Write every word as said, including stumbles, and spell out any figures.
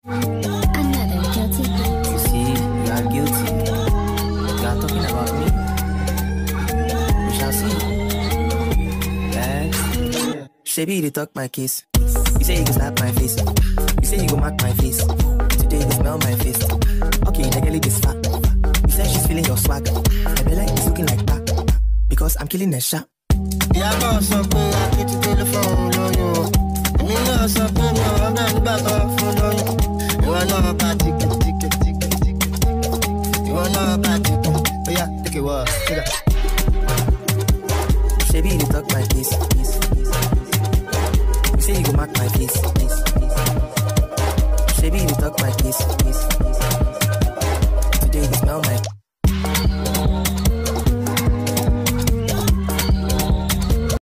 Another guilty beat. You see, you are guilty. You are talking about me. We shall see. Eh? Shebi, you talk my case. You say you go slap my face. You say you go mark my face. Today you smell my face. Okay, the girl is fat. You say she's feeling your swag. I be like it's looking like that. Because I'm killing a shot. Yeah, boss, I'm going to get the telephone on you. I mean, no, something, I'm not back off for you. You want to know about ticket, ticket, ticket, ticket. You want to know about ticket. But yeah, take it what? Take it. Shebi, you talk my case. You say you go mark my face.